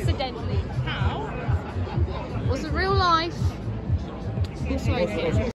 accidentally. How? Was it real life? This way.